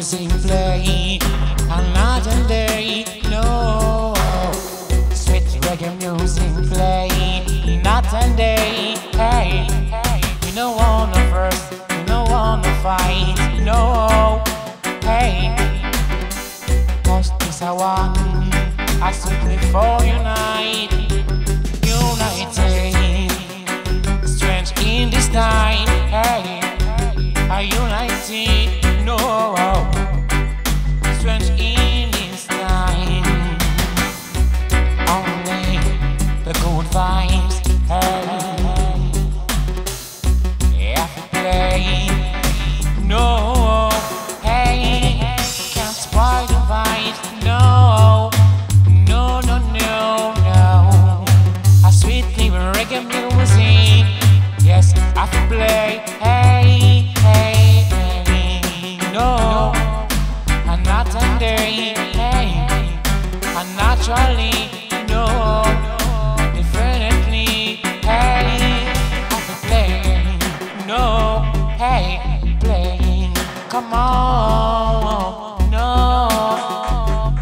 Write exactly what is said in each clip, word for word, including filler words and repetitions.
music play, and night and day, no. Sweet reggae music play, night and day, hey. We don't wanna verse, we don't wanna fight, no, hey. Cause this I want, I simply for unite, united, strange in this time, hey. Are united, no, strange in this time. Only the good vibes, hey. If you play, no, hey. Can't spoil the vibes, no, no, no, no, no. A sweet even reggae music, yes, I can play, hey. No, and not and day, hey, and naturally, no, definitely, hey, I can play, no, hey, playing, come on, no,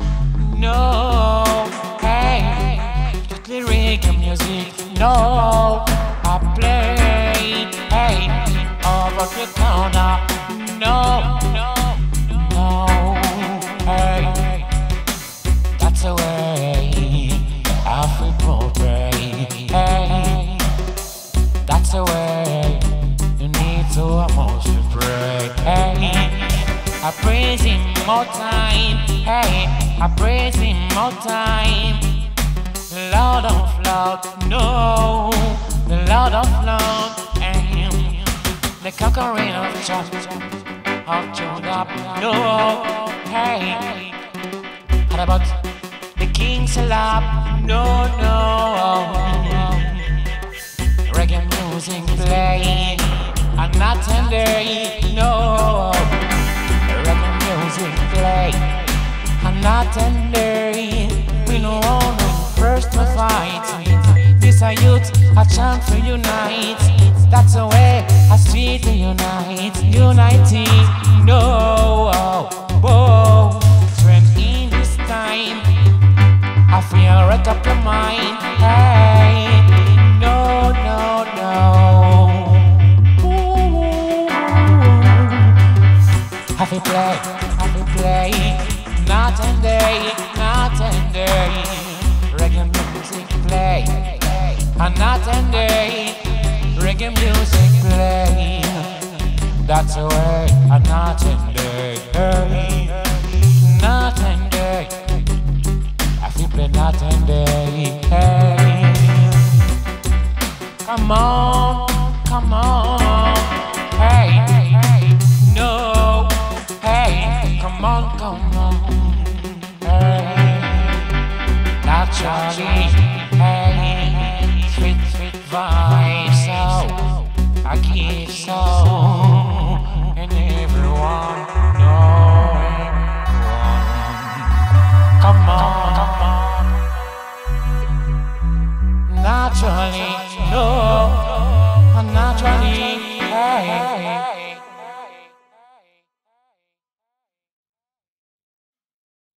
no, hey, just lyric and music, no, I play, hey, over the corner. No, no, no, hey, that's the way I feel portray, hey, that's the way you need to almost pray, hey, I praise him more time, hey, I praise him more time, the Lord of Lord, no, the Lord of Lord, and the conquering of church. Of Judah, no, hey. How about the King's lap? No, no. Reggae music play, and not and day, no. Reggae music play, and not and day. We know all first to fight. This a youth, a chant for unite. That's the way I see to unite, united, no, whoa, strength in this time, I feel wreck up your mind, hey, no, no, no, ooh. Happy play, happy play, night and day, night and day, reggae music play, and night and day. Reggae music play, that's the way a night and day, hey, night and day, I feel play night and day, hey. Come on, come on, hey, no, hey, come on, come on.